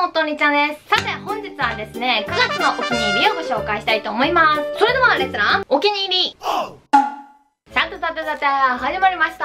も、とにちゃんです。さて、本日はですね、9月のお気に入りをご紹介したいと思います。それでは、レッツラン、お気に入り。さて、始まりました。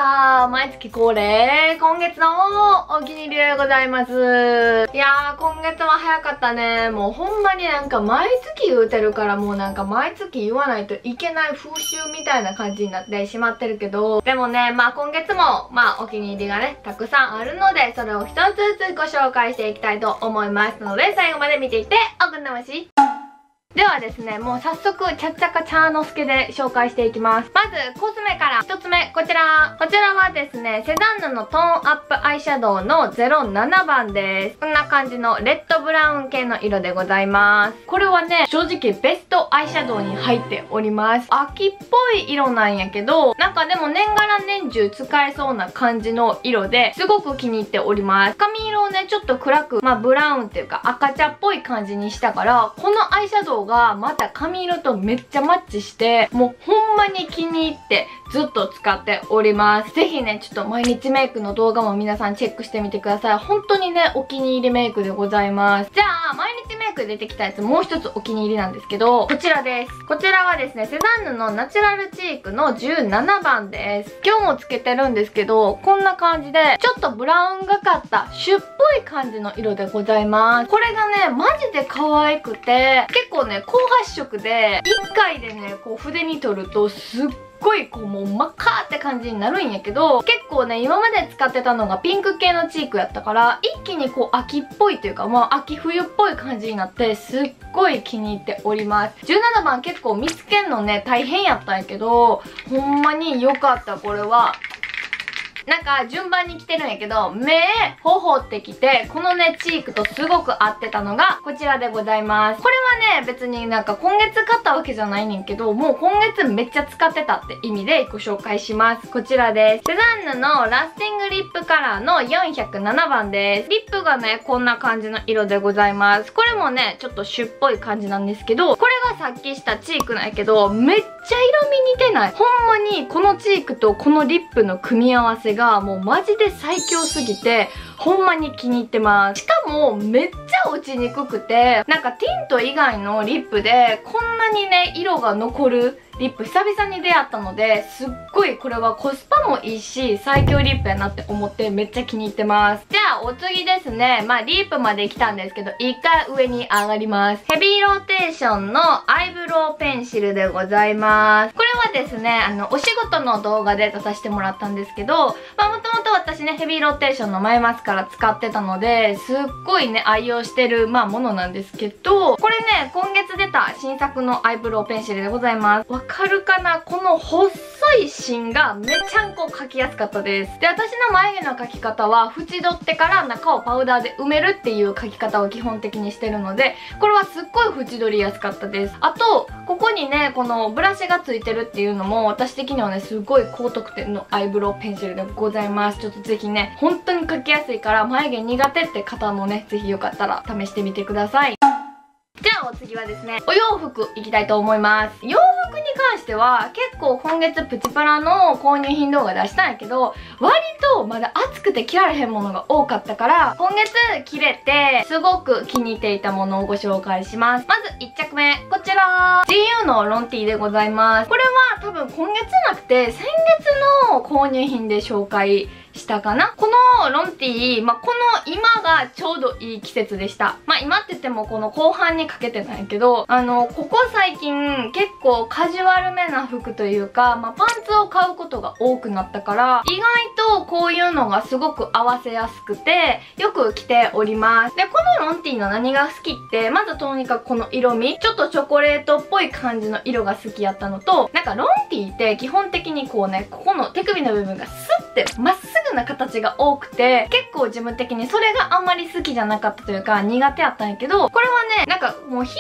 毎月恒例、今月のお気に入りでございます。いやー、今月は早かったね。もうほんまになんか毎月言うてるから、もうなんか毎月言わないといけない風習みたいな感じになってしまってるけど、でもね、まあ今月も、お気に入りがね、たくさんあるので、それを一つずつご紹介していきたいと思いますので、最後まで見ていっておくんなまし。ではですね、もう早速、ちゃっちゃかチャーノスケで紹介していきます。まず、コスメから1つ目、こちらはですね、セザンヌのトーンアップアイシャドウの07番です。こんな感じのレッドブラウン系の色でございます。これはね、正直ベストアイシャドウに入っております。秋っぽい色なんやけど、なんかでも年がら年中使えそうな感じの色で、すごく気に入っております。髪色をね、ちょっと暗く、ブラウンっていうか赤茶っぽい感じにしたから、このアイシャドウがまた髪色とめっちゃマッチして、もうほんまに気に入ってずっと使っております。ぜひね、ちょっと毎日メイクの動画も皆さんチェックしてみてください。本当にね、お気に入りメイクでございます。じゃあ、毎日メイクで出てきたやつもう一つお気に入りなんですけど、こちらです。こちらはですね、セザンヌのナチュラルチークの17番です。今日もつけてるんですけど、こんな感じで、ちょっとブラウンがかったシュッぽい感じの色でございます。これがね、マジで可愛くて、結構ね、高発色で、1回でね、こう筆に取るとすっごいこうもう真っ赤って感じになるんやけど、結構ね、今まで使ってたのがピンク系のチークやったから、一気にこう秋っぽいというか、秋冬っぽい感じになって、すっごい気に入っております。17番結構見つけんのね、大変やったんやけど、ほんまに良かった、これは。なんか順番に来てるんやけど、目、頬ってきて、このね、チークとすごく合ってたのが、こちらでございます。これはね、別になんか今月買ったわけじゃないねんけど、もう今月めっちゃ使ってたって意味でご紹介します。こちらです。セザンヌのラスティングリップカラーの407番です。リップがね、こんな感じの色でございます。これもね、ちょっとシュっぽい感じなんですけど、これがさっきしたチークなんやけど、めっちゃ色味似てない。ほんまに、このチークとこのリップの組み合わせがもうマジで最強すぎて、ほんまに気に入ってます。しかもめっちゃ落ちにくくて、なんかティント以外のリップでこんなにね、色が残るリップ久々に出会ったので、すっごいこれはコスパもいいし、最強リップやなって思ってめっちゃ気に入ってます。じゃあお次ですね。リップまで来たんですけど、一回上に上がります。ヘビーローテーションのアイブロウペンシルでございます。これはですね、お仕事の動画で出させてもらったんですけど、もともと私ね、ヘビーローテーションの前マスカラ使ってたので、すっごいね、愛用してる、ものなんですけど、これね、今月出た新作のアイブロウペンシルでございます。わかるかな？この細い芯がめちゃんこ描きやすかったです。で、私の眉毛の描き方は、縁取ってから中をパウダーで埋めるっていう描き方を基本的にしてるので、これはすっごい縁取りやすかったです。あと、ここにね、このブラシがついてるっていうのも、私的にはね、すごい高得点のアイブロウペンシルでございます。ちょっとぜひね、本当に描きやすいから、眉毛苦手って方もね、ぜひよかったら試してみてください。じゃあお次はですね、お洋服いきたいと思います。洋服に関しては結構今月プチプラの購入品動画出したんやけど、割とまだ暑くて着られへんものが多かったから、今月着れてすごく気に入っていたものをご紹介します。まず1着目、こちら GU のロンティーでございます。これは多分今月なくて先月の購入品で紹介したかな。このロンティー、この今がちょうどいい季節でした。今って言ってもこの後半にかけてないけど、ここ最近結構カジュアルめな服というか、パンツを買うことが多くなったから、意外とこういうのがすごく合わせやすくて、よく着ております。で、このロンティーの何が好きって、まずとにかくこの色味、ちょっとチョコレートっぽい感じの色が好きやったのと、なんかロンティーって基本的にこうね、ここの手首の部分がスッてまっすぐな形が多くて、結構自分的にそれがあんまり好きじゃなかったというか苦手やったんやけど、これはね、なんかもう広がっ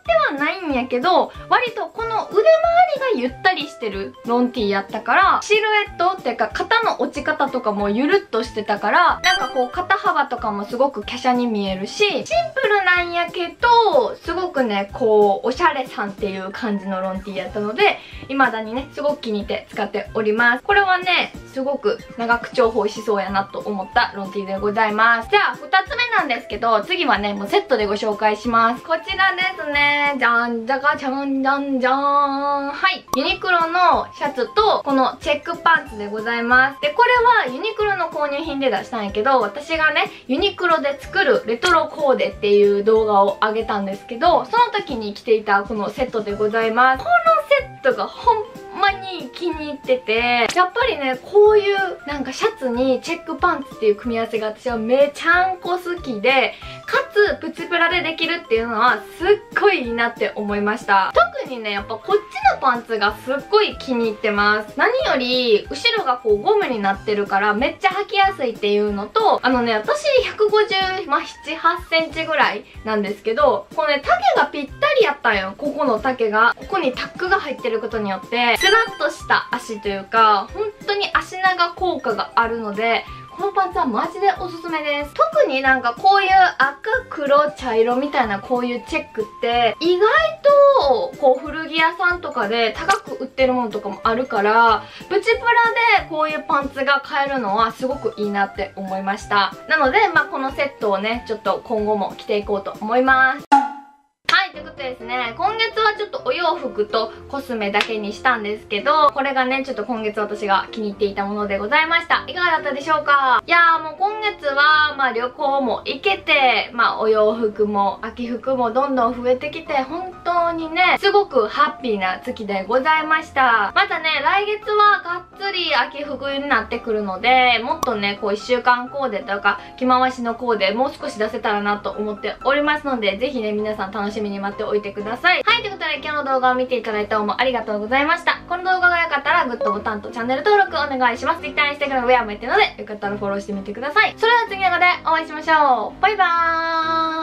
はないんやけど、割とこの腕周りがゆったりしてるロン T やったから、シルエットっていうか肩の落ち方とかもゆるっとしてたから、なんかこう肩幅とかもすごく華奢に見えるし、シンプルなんやけど、すごくね、こう、おしゃれさんっていう感じのロン T やったので、未だにね、すごく気に入って使っております。これはね、すごく長く重宝しそうやなと思ったロン T でございます。じゃあ、2つ目なんですけど、次はね、もうセットでご紹介します。こちらですね。じゃんじゃかじゃんじゃんじゃーん。はい。ユニクロのシャツと、このチェックパンツでございます。で、これはユニクロの購入品で出したんやけど、私がね、ユニクロで作るレトロコーデっていう動画を上げたんですけど、その時に着ていたこのセットでございます。このセットがほんまに気に入ってて、やっぱりね、こういうなんかシャツにチェックパンツっていう組み合わせが私はめちゃんこ好きで、かつプチプラでできるっていうのはすっごいいいなって思いました。特にね、やっぱこっちのパンツがすっごい気に入ってます。何より後ろがこうゴムになってるからめっちゃ履きやすいっていうのと、私150、7、8センチぐらいなんですけど、このね、丈がぴったりやったんよ。ここの丈が。ここにタックが入ってることによって、スラッとした足というか、本当に足長効果があるので、このパンツはマジでおすすめです。特になんかこういう赤、黒、茶色みたいなこういうチェックって意外とこう古着屋さんとかで高く売ってるものとかもあるから、プチプラでこういうパンツが買えるのはすごくいいなって思いました。なので、このセットをね、ちょっと今後も着ていこうと思います。はい、ということでですね、今月はちょっとお洋服とコスメだけにしたんですけど、これがね、ちょっと今月私が気に入っていたものでございました。いかがだったでしょうか？いやーもう今月は、旅行も行けて、お洋服も秋服もどんどん増えてきて、本当にね、すごくハッピーな月でございました。またね、来月はがっつり秋服になってくるので、もっとね、こう1週間コーデとか、着回しのコーデ、もう少し出せたらなと思っておりますので、ぜひね、皆さん楽しみに待っておいてください。はい、ということで今日の動画を見ていただいてどうもありがとうございました。この動画が良かったらグッドボタンとチャンネル登録お願いします。Twitter、Instagram、ウェアもやってるので、よかったらフォローしてみてください。それでは次の動画でお会いしましょう。バイバーイ。